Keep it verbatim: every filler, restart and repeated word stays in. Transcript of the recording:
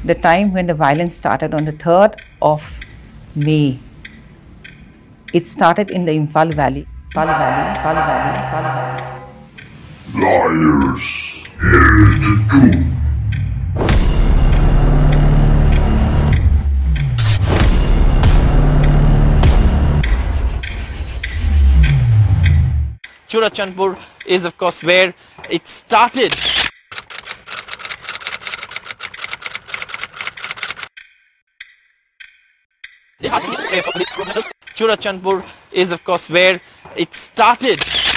the time when the violence started on the third of May. It started in the Imphal Valley. Imphal Valley, Imphal Valley, Imphal Valley. Liars, here is the truth. Churachandpur is of course where it started. Churachandpur is of course where it started.